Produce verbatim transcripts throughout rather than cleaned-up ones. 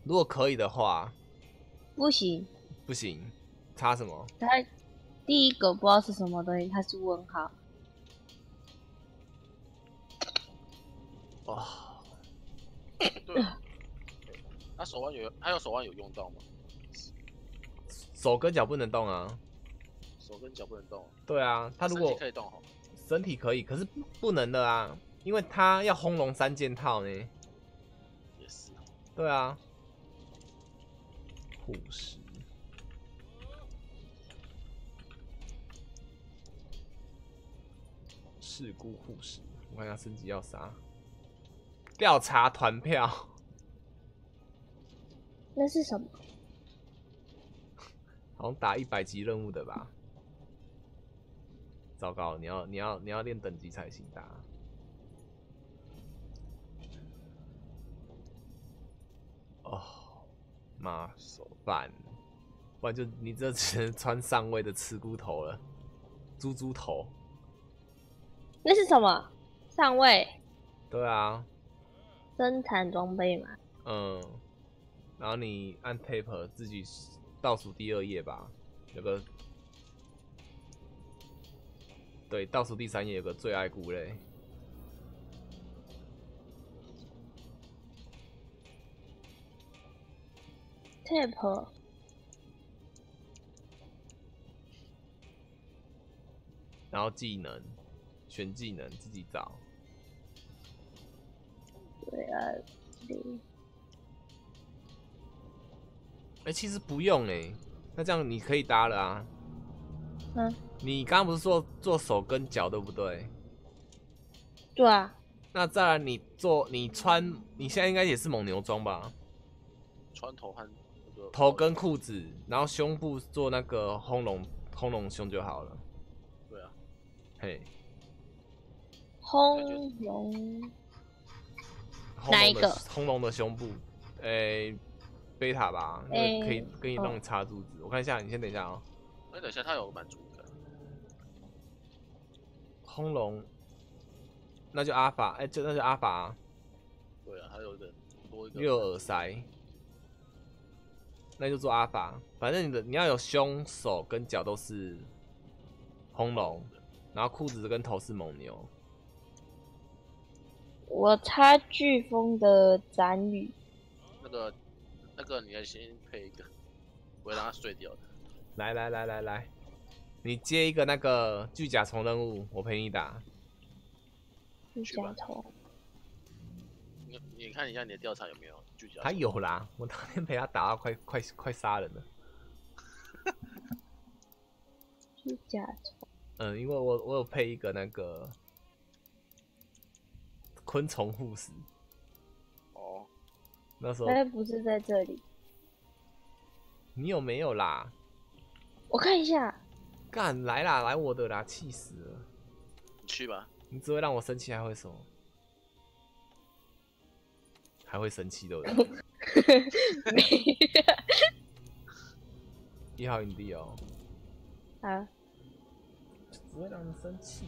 如果可以的话， 不行， 不行，差什么？ 它第一个不知道是什么东西，它是问号。 哦， 对啊，他手腕有，他有手腕有用到吗？ 手跟脚不能动啊。 手跟脚不能动。 对啊，他如身果体可以动哈， 身体可以，可是不能的啊，因为他要轰龙三件套呢。 也是。 对啊，护士。事故护士，我看一下升级要啥？调查团票， 那是什么？ 好像打一百级任务的吧？糟糕，你要你要你要练等级才行打。哦，妈手办，不然就你这只能穿上位的刺骨头了，猪猪头。 那是什么？上位对啊， 生产装备嘛。 嗯，然后你按 Tape 自己倒数第二页吧，有个对，倒数第三页有个最爱菇类。 Tape 然后技能，选技能自己找。 对啊，零哎、欸，其实不用哎、欸，那这样你可以搭了啊。 嗯， 你刚刚不是说做手跟脚对不对？ 对啊， 那再来你做你穿，你现在应该也是蒙牛装吧？ 穿头和那个头跟裤子，然后胸部做那个轰龙轰龙胸就好了。 对啊， 嘿， 轰龙哪一个？ 轰龙的胸部，诶、欸，贝塔吧，因为可以可以让你插柱子。我看一下，你先等一下哦、喔。 哎，等一下，他有满足的。 轰龙，那就阿法，哎、欸，就那就阿法、啊。 对啊，还有一个多一个。 又有耳塞，那就做阿法。反正你的你要有胸、手跟脚都是轰龙，然后裤子跟头是蒙牛。 我插飓风的斩羽。 那个那个，你要先配一个，不会让它碎掉的。 来来来来来，你接一个那个巨甲虫任务，我陪你打。 巨甲虫。 你你看一下你的调查有没有巨甲虫？ 还有啦，我当天陪他打到快快快杀人了。 巨甲虫。 嗯，因为我我有配一个那个昆虫护士。 哦。 那时候。 哎，不是在这里。 你有没有啦？ 我看一下。 干来啦，来我的啦，气死了！ 你去吧。 你只会让我生气，还会什么？还会生气对不对？一号营地哦。 啊。 只会让人生气。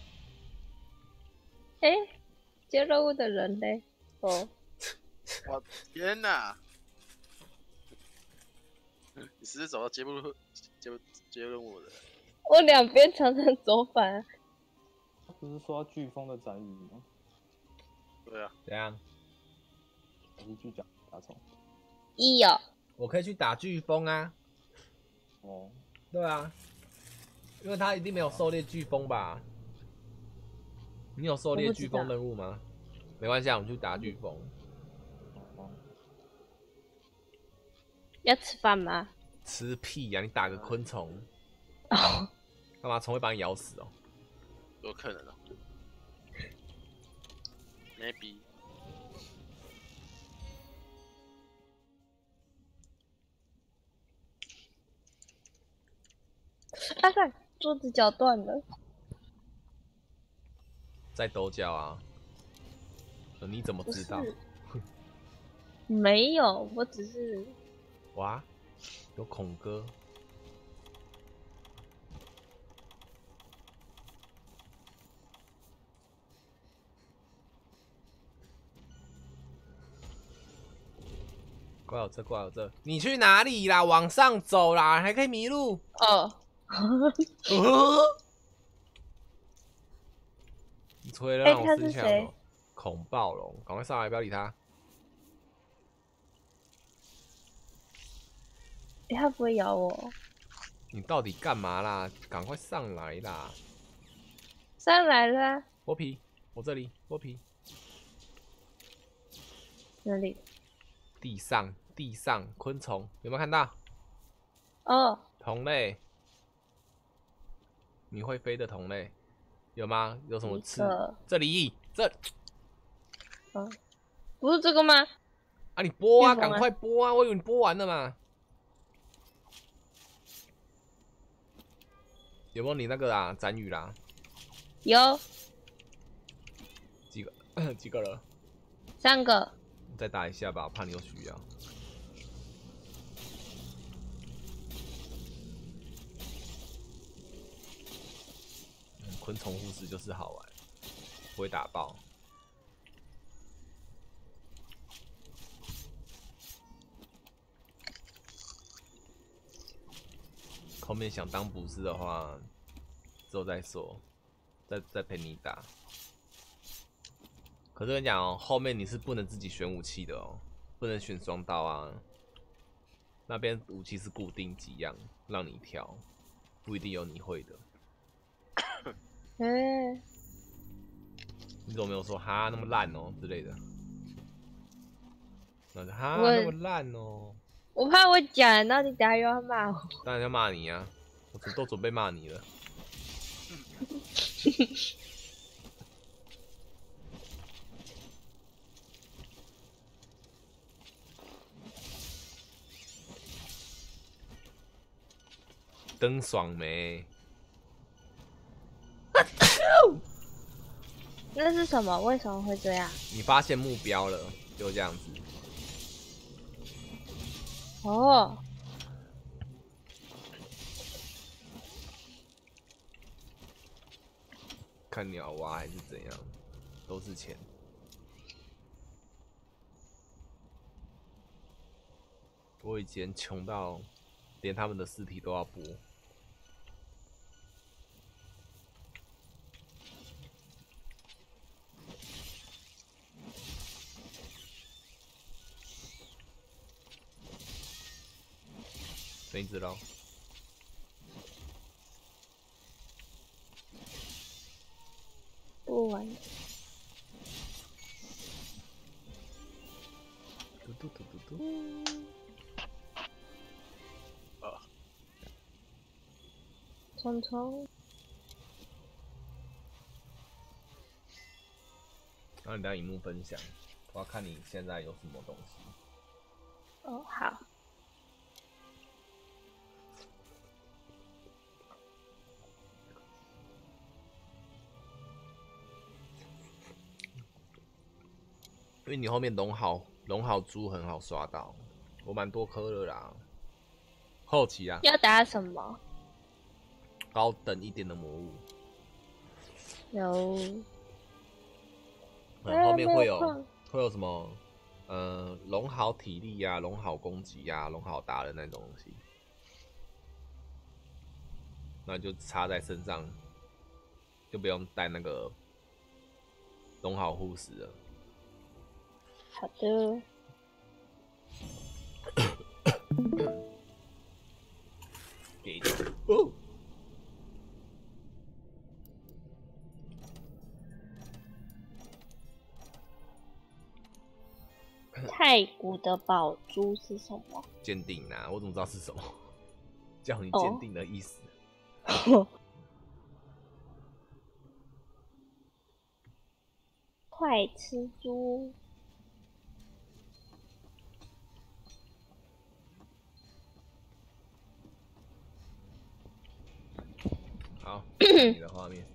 哎、欸，接任务的人嘞？哦。 我天哪！你是走到接不接不接任务的？ 我两边常常走反。 他不是说飓风的斩羽吗？ 对啊。 怎样？ 还是巨甲甲虫？ 一哦。 我可以去打飓风啊。 哦。 对啊，因为他一定没有狩猎飓风吧？你有狩猎飓风任务吗？没关系啊，我们去打飓风。 要吃饭吗？ 吃屁呀、啊！你打个昆虫， 哦， 干嘛虫会把你咬死哦？ 有可能哦 ，maybe。 啊看，桌子脚断了。 在抖脚啊？你怎么知道？ 没有，我只是。 哇，有孔哥。 怪我这，怪我这，你去哪里啦？往上走啦，还可以迷路。 哦， 你吹了哎让我他是谁撕下手。恐暴龙，赶快上来，不要理他。 欸他不会咬我。 你到底干嘛啦？赶快上来啦！ 上来了， 剥皮，我这里剥皮。 哪里？ 地上，地上，昆虫有没有看到？ 哦， 同类，你会飞的同类有吗？有什么刺？这里，这， 嗯，不是这个吗？ 啊，你播啊， 蜜蜂啊赶快播啊！我以为你播完了嘛。有没有你那个啊？展羽啦？ 有几个？几个了？ 三个。 再打一下吧，我怕你有需要。嗯，昆虫护士就是好玩，不会打爆。后面想当捕师的话，之后再说，再再陪你打。可是跟你讲哦，后面你是不能自己选武器的哦，不能选双刀啊。那边武器是固定几样，让你挑，不一定有你会的。 哎、欸， 你怎么没有说哈那么烂哦之类的？那就哈我那么烂哦。 我怕我讲，然后你等下又要骂我。 当然要骂你啊，我都准备骂你了。登爽没？ 那是什么？为什么会这样？ 你发现目标了，就这样子。 哦， 看鸟蛙还是怎样，都是钱。我以前穷到连他们的尸体都要剥。等一只喽。 不玩。 嘟嘟嘟嘟嘟。 嗯。 呃， 虫虫。 然后你等下荧幕分享，我要看你现在有什么东西。 哦，好。 因为你后面龙好龙好猪很好刷到，我蛮多颗了啦。后期啊， 要打什么？ 高等一点的魔物， 有。 嗯，后面会有、 哎、 会有什么？呃，龙好体力呀、啊，龙好攻击呀、啊，龙好打的那种东西，那就插在身上，就不用带那个龙好护士了。 好的。 给哦。 太古的宝珠是什么？ 鉴定啊，我怎么知道是什么？叫你鉴定的意思。 哦、快吃猪。 好，看你的画面。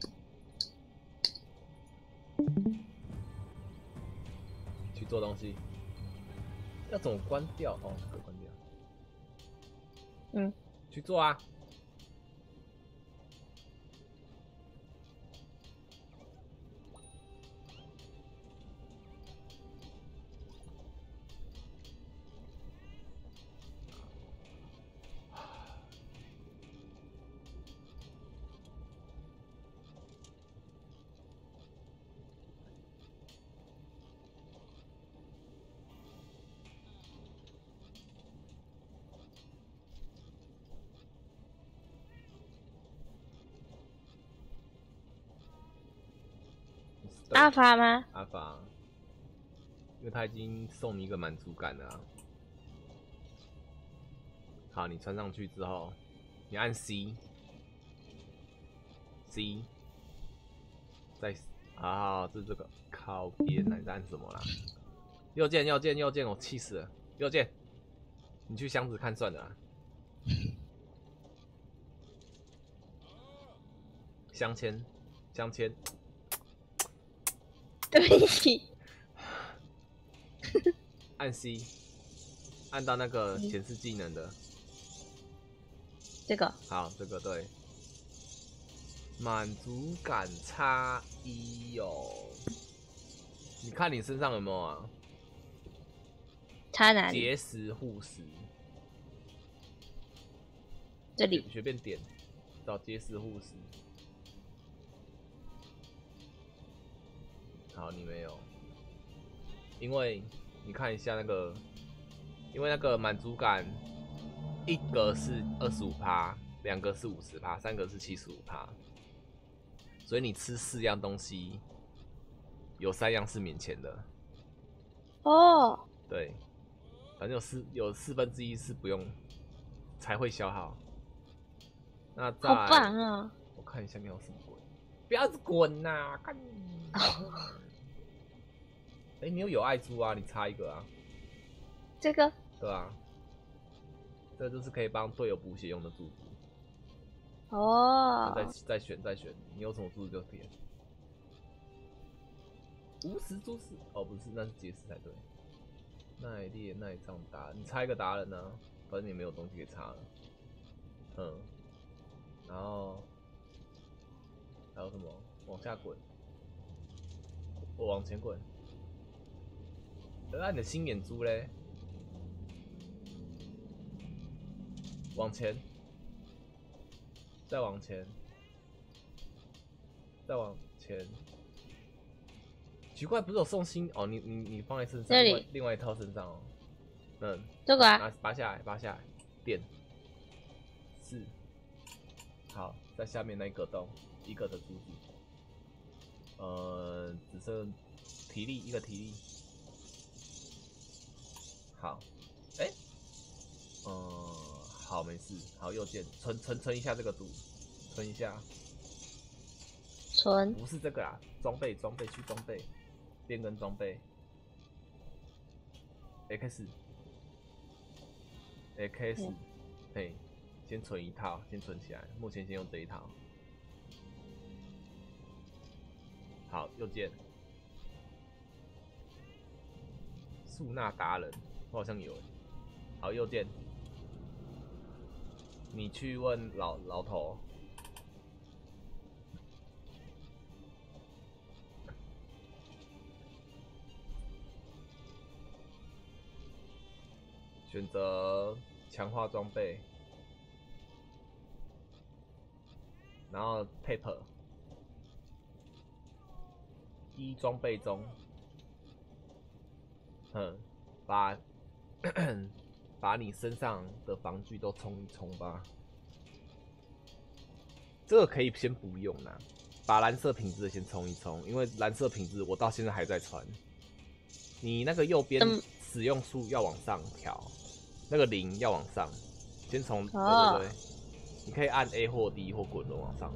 去做东西。要怎么关掉？哦，可以关掉。 嗯， 去做啊。 对阿法吗？ 阿法，因为他已经送你一个满足感了、啊。好，你穿上去之后，你按 C，C， 再啊，这这个靠边来按什么啦？右键，右键，右键，我气死了！右键，你去箱子看算了啊。镶嵌，镶嵌。 对不起。 按 C， 按到那个显示技能的。 这个。 好，这个对。满足感差一哦。你看你身上有没有啊？ 差哪里？ 结石护石。 这里。 随便点，找结石护石。好，你没有，因为你看一下那个，因为那个满足感，一格是二十五趴，两个是五十趴，三个是七十五趴，所以你吃四样东西，有三样是免钱的。 哦。 对，反正有四有四分之一是不用才会消耗。那再好棒啊！ 我看一下你有什么滚，不要滚呐！看。哎、欸，你有有爱珠啊？你插一个啊。 这个。 对啊。这就是可以帮队友补血用的柱子。 哦。 再再选再选，你有什么柱子就点。无石珠石哦，不是，那是结石才对。耐烈耐仗达，你插一个达人呢、啊，反正你没有东西可以插了。嗯。然后还有什么？往下滚。我往前滚。那你的心眼珠嘞？往前，再往前，再往前。奇怪，不是有送心哦？你你你放在身上， 这里另外另外一套身上哦。嗯， 这个啊， 拿拔下来，拔下来，点四。好，在下面那一个洞，一个的珠子。呃，只剩体力一个体力。好，哎、欸，嗯、呃，好，没事。好，右键存存存一下这个图，存一下。 存不是这个啊，装备装备去装备，变更装备。X X， 嘿，先存一套，先存起来。目前先用这一套。好，右键。素纳达人，我好像有。好，右键。你去问老老头。选择强化装备，然后 paper 一装备中，嗯，把把你身上的防具都冲一冲吧。这个可以先不用啦，把蓝色品质的先冲一冲，因为蓝色品质我到现在还在穿。你那个右边使用数要往上调。那个零要往上，先从、哦、对对对，你可以按 A 或 D 或滚轮往上。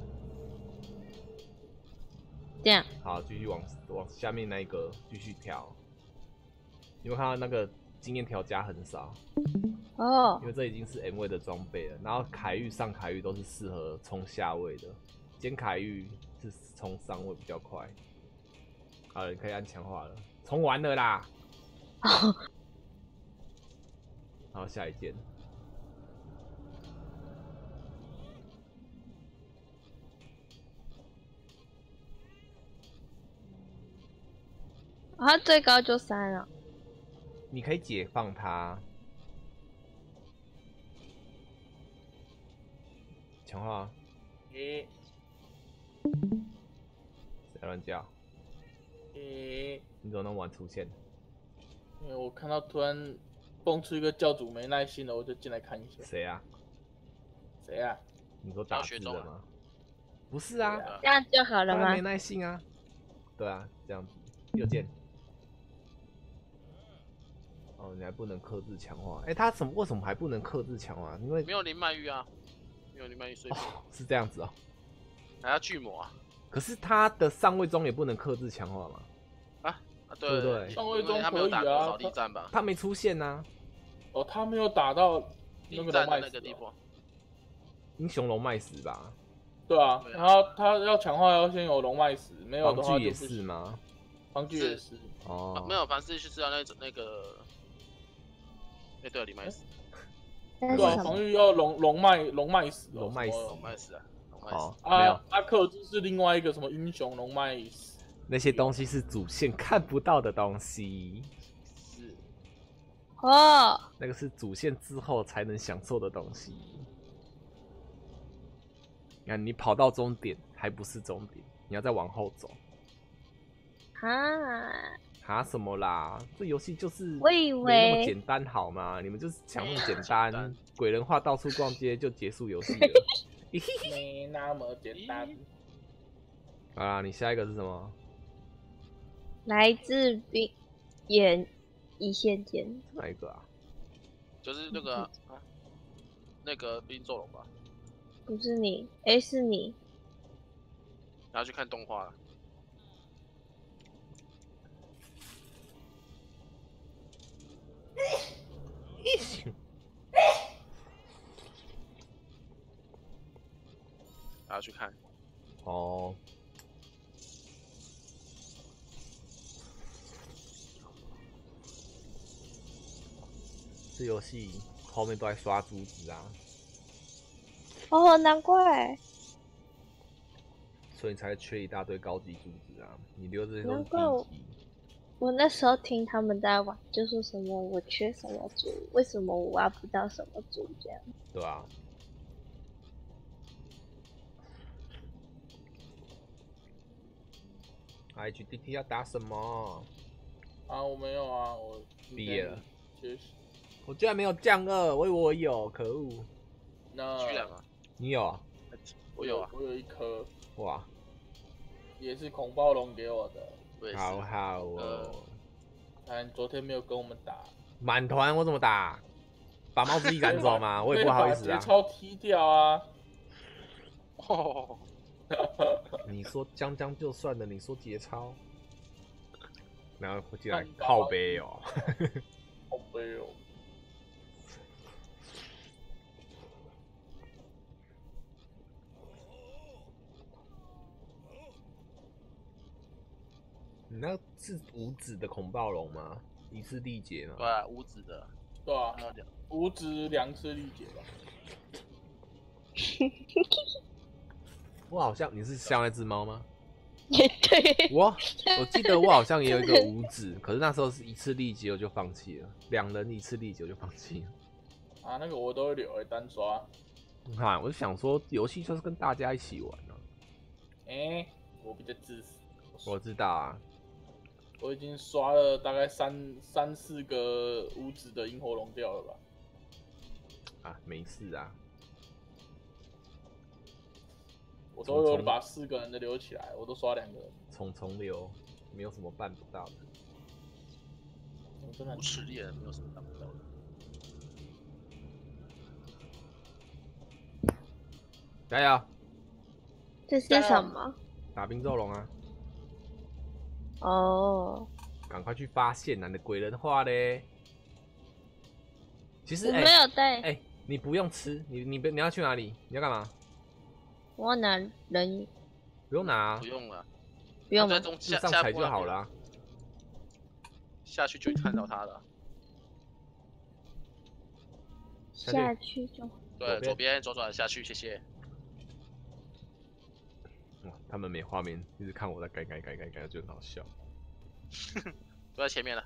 这样。 好，继续往往下面那一个继续调。你会看到那个经验条加很少。 哦。 因为这已经是 M 位的装备了，然后凯域上凯域都是适合冲下位的，尖凯域是冲上位比较快。好了，你可以按强化了，冲完了啦。 哦。 然后下一件， 它最高就三了。 你可以解放它，强化。 诶、 欸，谁乱叫？ 诶、欸， 你怎么那么晚出现？ 因为我看到突然蹦出一个教主没耐心了，我就进来看一下。 谁啊？ 谁啊？ 你说打字的吗？不是啊， 这样就好了吗？ 没耐心啊。 对啊，这样子右键。哦，你还不能克制强化。哎、欸，他什么为什么还不能克制强化？因为没有灵脉玉啊，没有灵脉玉碎片、 哦，是这样子哦。 还要巨魔啊。 可是他的上位中也不能克制强化嘛？ 啊啊，对对不对？ 上位中他没有打可以啊过扫地战吧？ 他没出现呐、啊。 哦，他没有打到那个地战的龙脉死、哦。 那个地方。 英雄龙脉石吧？ 对啊， 对啊然后他要强化要先有龙脉石，没有的话防具也就不行。 是吗？ 防具也是。 哦， 没有，凡是就是要那种那个，哎，对，灵脉石， 对啊， 那是什么？ 防御要龙龙脉龙脉石、哦， 龙脉石龙脉石啊，龙脉石。 哦， 啊没有， 啊，克制是另外一个什么英雄龙脉石。 那些东西是主线看不到的东西， 是。 哦， 那个是主线之后才能享受的东西。你看，你跑到终点还不是终点，你要再往后走。 啊， 哈什么啦？这游戏就是我以没那么为简单好吗？你们就是想那么简单， 简单鬼人化到处逛街就结束游戏了。 没那么简单。 好啦，你下一个是什么？ 来自冰眼一线间， 哪一个啊？ 就是那个啊，啊那个冰咒龙吧， 不是你，哎，是你。 然后去看动画了。然后去看。 哦。这游戏后面都在刷珠子啊， 哦，难怪， 所以你才缺一大堆高级珠子啊！你留这些都是难怪我低级。 我那时候听他们在玩，就说什么我缺什么族，为什么我挖不到什么族这样。 对啊。H D T 要打什么？ 啊，我没有啊，我毕业了。 学习。 我居然没有降二，我以为我有，可恶！ 那居然吗？ 你有啊？ 我有啊， 我有一颗， 哇， 也是恐暴龙给我的。 我也是。 好好哦。 呃但昨天没有跟我们打。 满团我怎么打？把猫之一赶走吗？我也不好意思啊。 节操踢掉啊！ 哦， 你说将将就算了，你说节操，然后进来看靠背哦。 好悲哦。 你那是无指的恐暴龙吗？一次力竭吗？ 对啊，无指的。 对啊还有两， 五指两次力竭吧。 我好像你是像那只猫吗？ 也对， 我我记得我好像也有一个无指，可是那时候是一次力竭我就放弃了，两人一次力竭我就放弃了。 啊，那个我都会留诶，单刷。 啊，我就想说游戏就是跟大家一起玩啊。 哎、欸，我比较自私。 我知道啊。 我已经刷了大概三三四个五指的萤火龙掉了吧？ 啊，没事啊。 我都有把四个人的留起来，我都刷两个人。 重重流，没有什么办不到的。 我真的无实力人没有什么当不到的。 加油！ 这是什么？ 打冰咒龙啊！ 哦， 赶快去发现啊！你的鬼人化嘞。其实我哎没有带。 哎、欸，你不用吃，你你你要去哪里？你要干嘛？ 我要拿人， 不用拿、啊， 不用了， 不用吗？ 在中就下上彩就好了、啊。 下去就看到他了。 下去就。 对，左边左转下去，谢谢。 哇，他们没画面，一直看我在改改改改改，就很好笑。 都在前面了。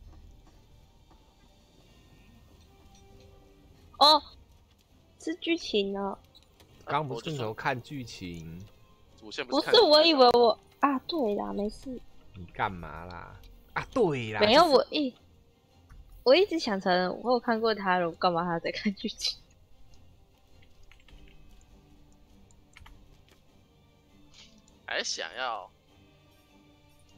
哦，是剧情哦。 刚刚不是说看剧情？ 主线不是看是，我以为我啊，对啦，没事。 你干嘛啦？啊，对啦。 没有， 就是、 我一我一直想成我有看过他了，我干嘛还在看剧情？ 还想要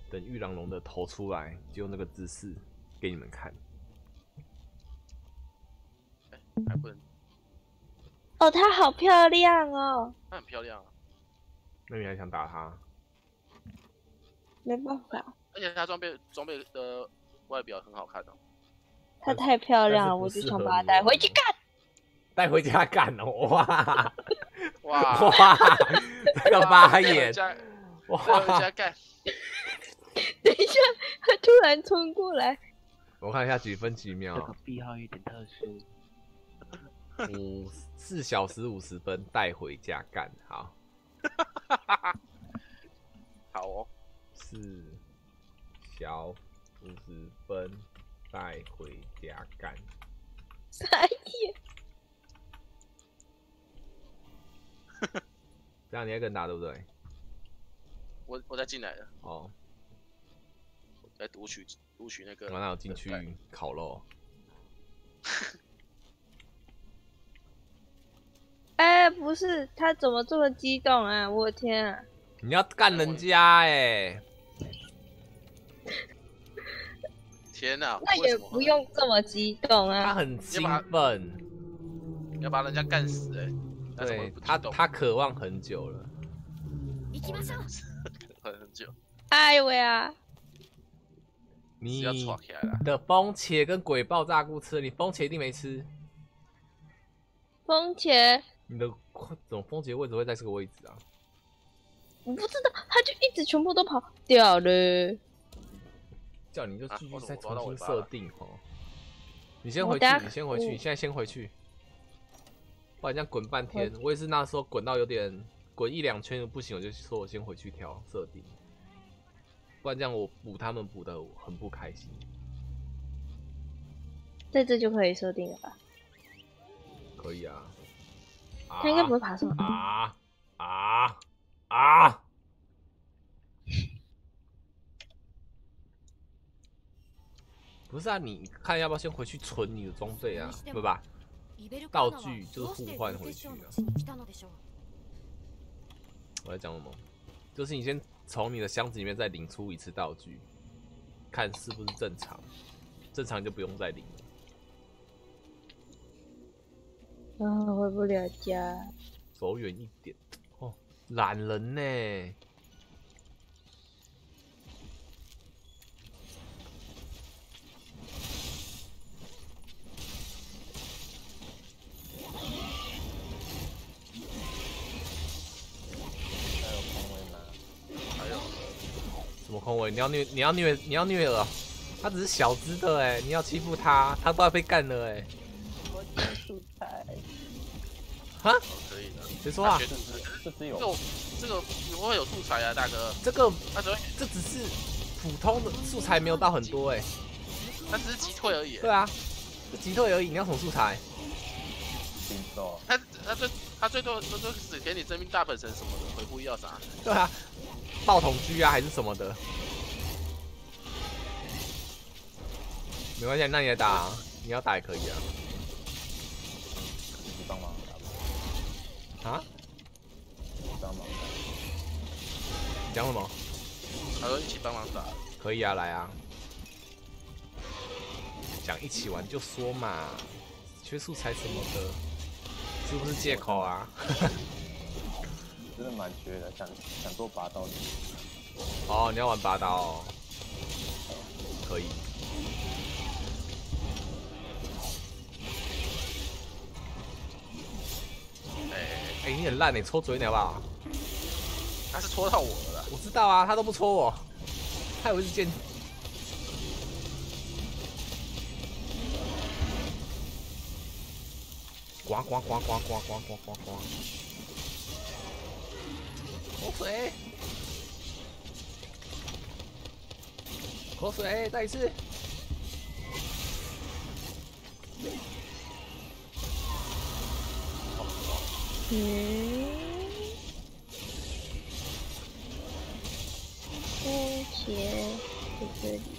等玉狼龙的头出来，就用那个姿势给你们看。 哎、还不能， 哦，她好漂亮哦， 她很漂亮啊， 那你还想打他？ 没办法， 而且她装备装备的外表很好看哦。 她太漂亮了， 但我就想是不适合你把她带回去干。 带回家干哦！哇哇哇，这个八眼， 带回哇！ 家干， 等一下，她突然冲过来， 我看一下几分几这秒个，癖好有点特殊。 五四小时五十分，带回家干。好， 好哦， 四小五十分，带回家干。 傻眼。 这样你要跟打对不对？ 我我再进来了， 哦， 来读取读取那个。 我那有进去烤肉。 哎，不是，他怎么这么激动啊？我的天啊！ 你要干人家哎、欸！ 天哪、 那也不用这么激动他啊。 很兴奋， 你要把人家干死哎、欸！那怎么对他不激动他渴望很久了。 很很久， 哎喂啊！ 你是要闯起来了。 的风茄跟鬼爆炸菇吃了，你风茄一定没吃。 风茄， 你的怎么风茄位置会在这个位置啊？ 我不知道，他就一直全部都跑掉了。 叫你就继续啊再我抓到重新尾巴了设定哦。你先回去我等下， 你先回去， 我你现在先回去，不然这样滚半天。我也是那时候滚到有点滚一两圈不行，我就说我先回去调设定，不然这样我补他们补的很不开心。 在这就可以设定了吧？ 可以啊， 他应该不会爬上来。 啊啊啊！不是啊，你看要不要先回去存你的装备啊？对吧？道具就是互换回去啊。我在讲什么？就是你先从你的箱子里面再领出一次道具，看是不是正常，正常就不用再领了。 啊，回不了家。 走远一点哦，懒人呢？ 还有空位吗？ 还有什么空位？你要虐？你要虐？你要虐了？他只是小只的哎，你要欺负他，他都要被干了哎。 我捡素材， 哈？ 哦可以的。 谁说啊他？学素材这只有这个这个不会有素材啊，大哥。 这个他只会， 这只是普通的素材，没有到很多哎。 他只是击退而已。 对啊，就击退而已。你要什么素材？ 冰兽， 他他最他最多都都只给你真命大本神什么的，回复要啥？ 对啊，爆桶狙啊还是什么的。没关系，那你来打、啊，你要打也可以啊。 一起帮忙打吧， 啊？ 一起帮忙打。 你讲什么？ 他说一起帮忙打。 可以啊，来啊。想一起玩就说嘛，缺素材什么的，是不是借口啊？ 真的蛮缺的，想想做拔刀的。 哦，你要玩拔刀、哦，可以。 哎、 哎、你很烂你抽嘴你好不好？ 他是戳到我了啦。 我知道啊，他都不戳我，他以为是剑。呱呱呱呱呱呱呱呱呱！口水，口水，再一次。 嗯，风茄在这里。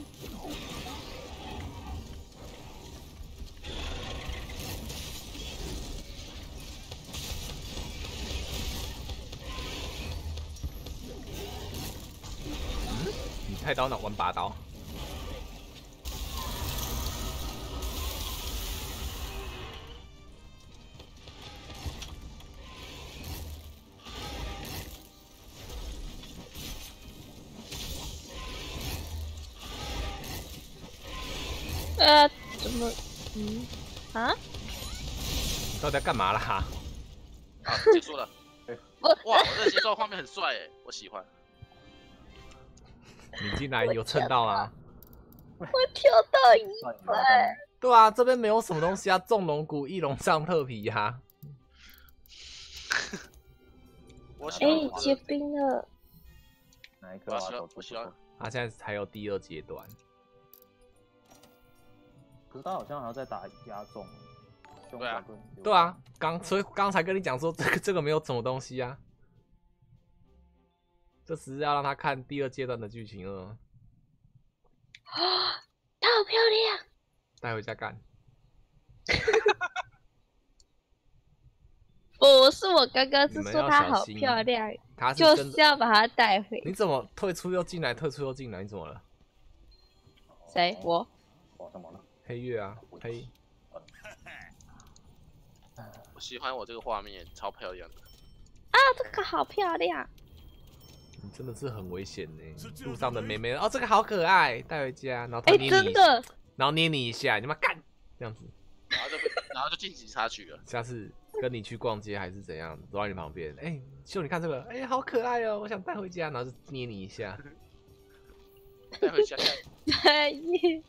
菜刀，那玩拔刀。 呃，怎么？嗯？啊？ 你到底要干嘛啦？ 好，结束了。 我哇，我这个节奏画面很帅哎，我喜欢。 你竟然有蹭到啦！ 我跳到一半。 对啊，这边没有什么东西啊，纵龙骨、翼龙上特皮呀、啊。 我喜欢哎， 我的结冰了。 哪一颗啊？ 我喜欢走我喜欢。 他现在才有第二阶段。 可是他好像还要再打压中。 对啊， 对啊，刚所以刚才跟你讲说这个这个没有什么东西啊，这只是要让他看第二阶段的剧情了。 啊，她好漂亮！ 带回家干。 不是我刚刚是你们说她好要小心漂亮， 他是就是真的。 要把她带回。 你怎么退出又进来，退出又进来？你怎么了？ 谁？我？ 我怎么了？ 黑月啊，黑。 我喜欢我这个画面，超漂亮的。 啊，这个好漂亮！ 你真的是很危险呢！路上的妹妹，哦，这个好可爱，带回家，然后她哎， 捏你， 真的， 然后捏你一下，你妈干，这样子。 然后就然后就进警察局了。 下次跟你去逛街还是怎样，走到你旁边，哎、欸，秀，你看这个，哎、欸，好可爱哦，我想带回家，然后就捏你一下， 带回家。 带你。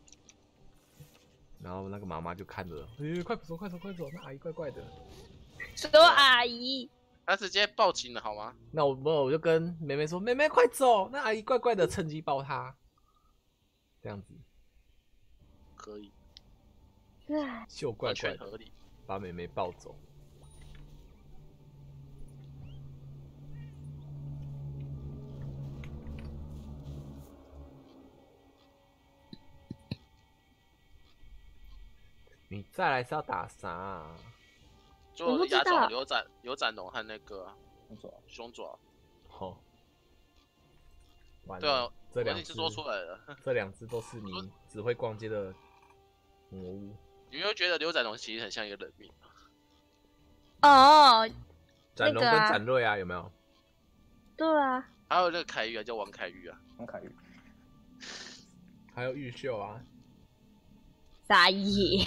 然后那个妈妈就看着，哎、欸，快走，快走，快走，那阿姨怪怪的。 说阿姨。 他直接报警了好吗？ 那我我就跟妹妹说，妹妹快走，那阿姨怪怪的，趁机抱她，这样子可以。 秀怪怪的， 合理， 把妹妹抱走。你再来是要打啥、啊？ 就鸭爪、牛斩、牛斩龙和那个凶爪。 凶爪。 哦。 对啊， 这两只说出来了。 这两只都是你只会逛街的魔物。 你没有觉得牛斩龙其实很像一个人名吗？ 哦， 斩龙跟斩瑞啊，有没有？ 对啊。 还有那个凯玉啊，叫王凯玉啊。 王凯玉。 还有玉秀啊。 傻眼。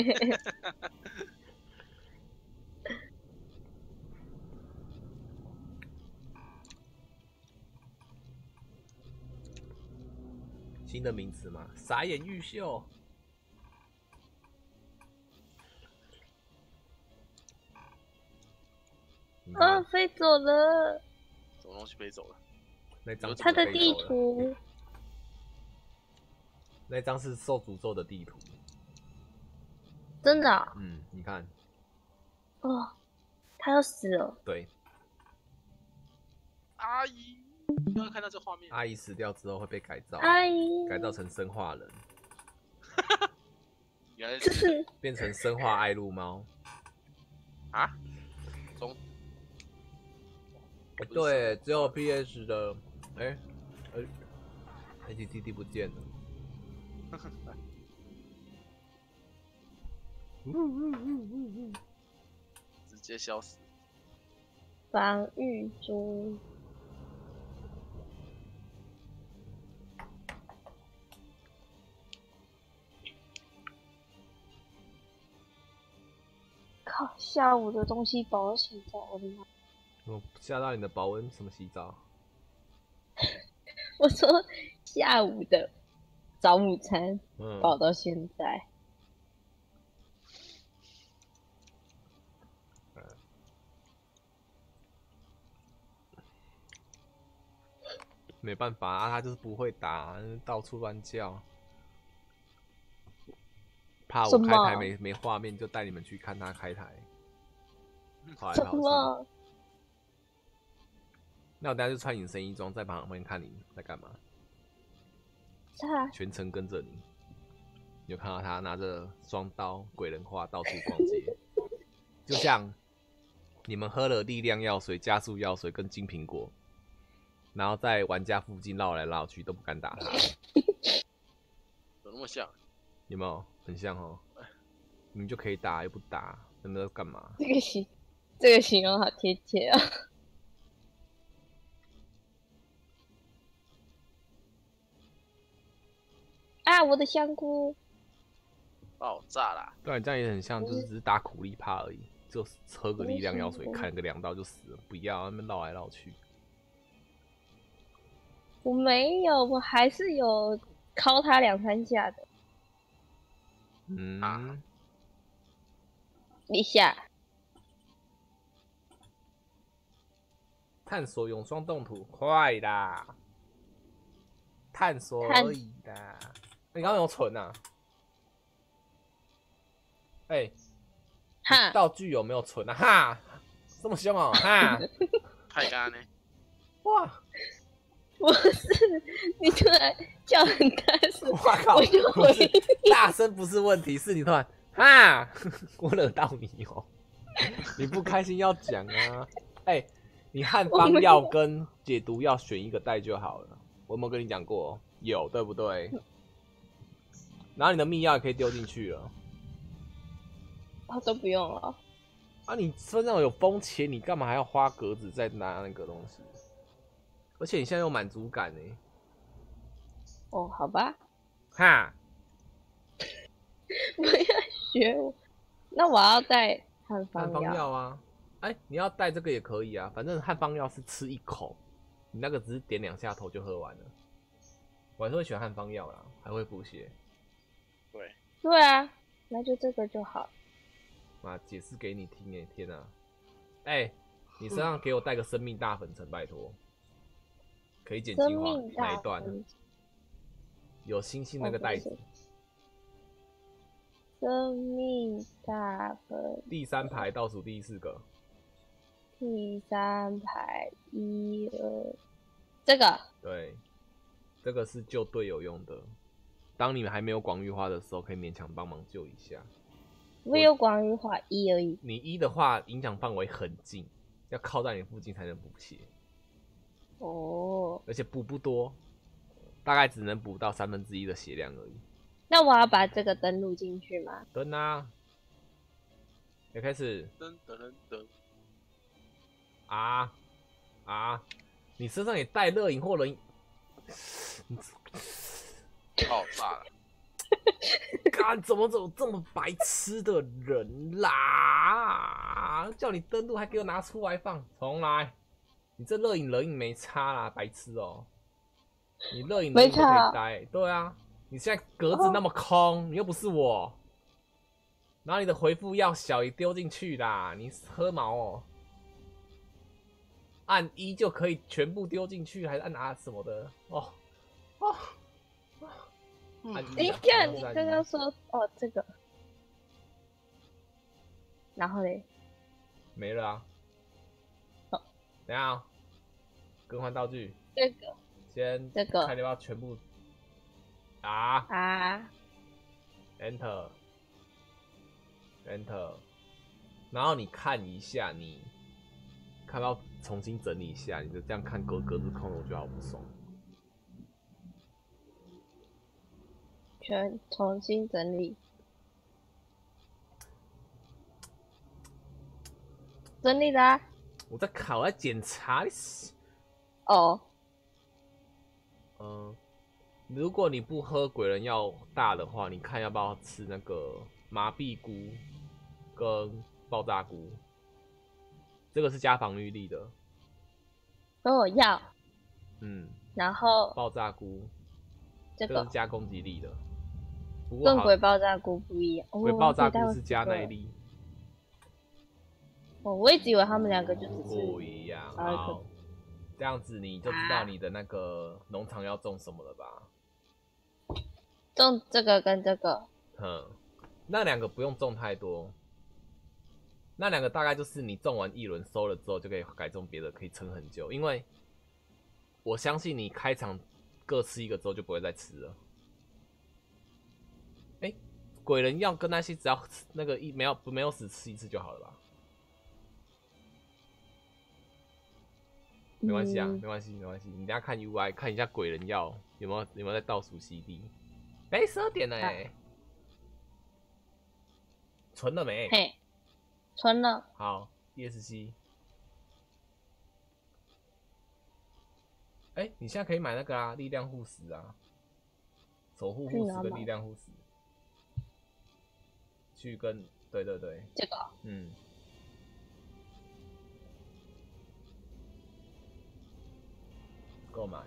新的名词嘛，傻眼玉秀。 啊，飞走了！ 什么东西飞走了？ 那张他的地图。 那张是受诅咒的地图。 真的、哦？ 嗯，你看。 哦，他要死了。 对。 阿姨，你要看到这画面。 阿姨死掉之后会被改造。 阿姨。 改造成生化人。 原来是变成生化爱撸猫。 啊？中。 欸、对，只有 P S 的，哎、欸，呃 ，H T T 不见了。 直接消失。 防御珠。靠！下午的东西保温洗澡，我的妈！ 我吓到你的保温什么洗澡？ 我说下午的早午餐， 嗯， 保到现在。 嗯、没办法啊，他就是不会打，到处乱叫。怕我开台没没画面，就带你们去看他开台。跑来跑去。那我等下就穿隐身衣装，在旁边看你在干嘛。 是啊。 全程跟着你。有看到他拿着双刀、鬼人花到处逛街，就像你们喝了力量药水、加速药水跟金苹果， 然后在玩家附近绕来绕去，都不敢打他。 有那么像？ 有没有很像哦？你们就可以打又不打，那么干嘛？ 这个形这个形容好贴切啊！啊，我的香菇！ 爆炸啦！ 对，这样也很像，就是只是打苦力怕而已，就喝个力量药水，砍个两刀就死了。不要，那边绕来绕去。 我没有，我还是有敲他两三下的。 嗯， 啊一下。 探索永霜冻土，快啦！探索而已啦。你刚刚有蠢啊？哎、欸， 哈， 道具有没有蠢啊？哈，这么凶哦、喔！哈， 太干呢？ 哇！ 不是，你突然叫很大声， 我靠！ 我就回应。 大声不是问题，是你突然哈，我惹到你哦、喔！你不开心要讲啊！哎、欸，你汉方药跟解毒药选一个带就好了。我有没有跟你讲过？有，对不对？然后你的秘药也可以丢进去了。 哦，都不用了。 啊，你身上有风钱，你干嘛还要花格子再拿那个东西？而且你现在有满足感呢。 哦，好吧。 哈， 不要学我。那我要带汉方汉方药啊。哎、欸，你要带这个也可以啊，反正汉方药是吃一口，你那个只是点两下头就喝完了。我还是会选汉方药啦，还会补血。 对。 对啊，那就这个就好。 妈，解释给你听耶！天啊，哎、欸，你身上给我带个生命大粉尘，拜托。可以剪精华哪一段？有星星那个袋子。 生命大粉。 第三排倒数第四个。 第三排一二，这个。 对，这个是救队友用的。当你们还没有广域化的时候，可以勉强帮忙救一下。 我有广域化一而已。 你一的话，影响范围很近，要靠在你附近才能补血。 哦。 而且补不多，大概只能补到三分之一的血量而已。 那我要把这个登录进去吗？ 登啊！也开始。 登登登。 啊啊！你身上也带热饮或冷， 爆炸了！ 干怎么有这么白痴的人啦？叫你登录还给我拿出来放，重来！你这热饮冷饮没差啦，白痴哦、喔！你热饮冷饮都可以待，对啊，你现在格子那么空，你又不是我，然后你的回复要小也丢进去啦，你喝毛哦、喔！按一就可以全部丢进去，还是按 R 什么的？哦哦。 等一下，你刚刚说哦这个，然后嘞？ 没了啊。 哦， 等一下、喔，更换道具。 这个。 先这个。 看要不要全部。啊。 啊。 Enter。Enter。然后你看一下你。看到重新整理一下，你就这样看格格子空的，我觉得好不爽。 全重新整理，整理啦、啊。 我在考，我在检查。 哦。 嗯，如果你不喝鬼人药大的话，你看要不要吃那个麻痹菇跟爆炸菇？这个是加防御力的。 哦，要。 嗯。 然后。 爆炸菇。 这个。 这个是加攻击力的。不过跟鬼爆炸菇不一样。 鬼爆炸菇是加耐力。 哦，我一直以为他们两个就只是不一样。好，这样子你就知道你的那个农场要种什么了吧？ 种这个跟这个。 嗯，那两个不用种太多。那两个大概就是你种完一轮收了之后，就可以改种别的，可以撑很久。因为我相信你开场各吃一个之后就不会再吃了。哎、欸，鬼人药跟那些只要那个一没有没有死吃一次就好了吧？ 没关系啊， 嗯没关系，没关系。你等一下看 U I， 看一下鬼人药有没有有没有在倒数 C D。哎，十二点了哎、欸，存了没？ 嘿，存了。 好 ，E S C。哎、你现在可以买那个啊，力量护石啊，守护护石跟力量护石，去跟对对对， 这个。 嗯。购买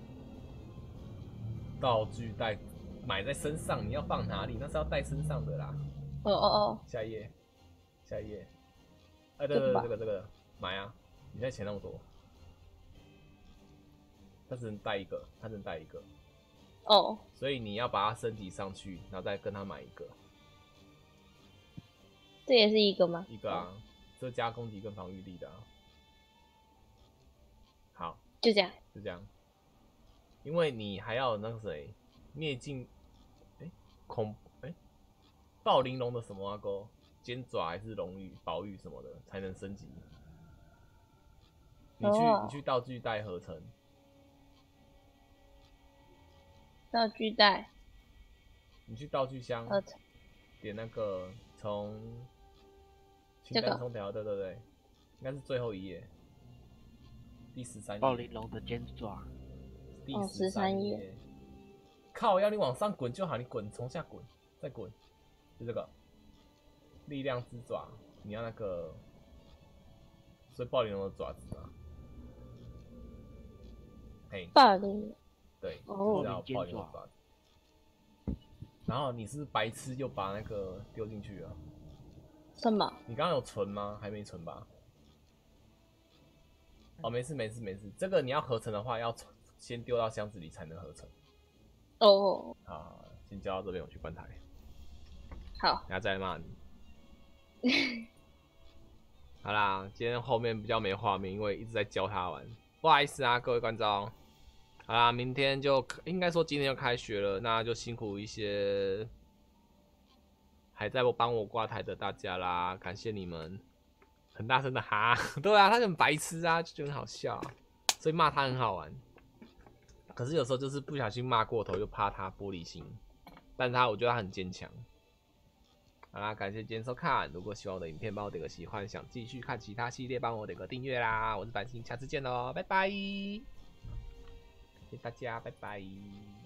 道具带买在身上，你要放哪里？那是要带身上的啦。 哦哦哦， 下一页，下一页。哎、对对对，这个这个买啊！你现在钱那么多，他只能带一个，他只能带一个。 哦， 所以你要把它升级上去，然后再跟他买一个。 这也是一个吗？ 一个啊，这加攻击跟防御力的、啊。好， 就这样。 就这样。因为你还要那个谁，灭尽，哎、欸，恐，哎、欸，暴鳞龙的什么啊哥，尖爪还是龙羽、宝玉什么的才能升级。你去、oh. 你去道具袋合成。 道具袋。 你去道具箱合成。 点那个从清单冲条，对对对，应该是最后一页，第十三页。 暴鳞龙的尖爪。 第十三页，靠，要你往上滚就好，你滚，从下滚，再滚，就这个力量之爪，你要那个，所以暴鳞龙的爪子嘛，嘿， 暴鳞， 对， 哦， 叫暴鳞龙的爪子。然后你是白痴又把那个丢进去了？ 什么？ 你刚刚有存吗？还没存吧？哦，没事没事没事，这个你要合成的话要存。先丢到箱子里才能合成。 哦。 好，先交到这边，我去关台。 好。 等下再来骂你。好啦，今天后面比较没画面，因为一直在教他玩，不好意思啊，各位观众。好啦，明天就应该说今天就开学了，那就辛苦一些还在我帮我挂台的大家啦，感谢你们。很大声的哈，对啊，他很白痴啊，就觉得很好笑，所以骂他很好玩。可是有时候就是不小心骂过头，又怕他玻璃心，但他我觉得他很坚强。好啦，感谢今天收看，如果喜欢我的影片，帮我点个喜欢，想继续看其他系列，帮我点个订阅啦。我是繁星，下次见喽，拜拜，谢谢大家，拜拜。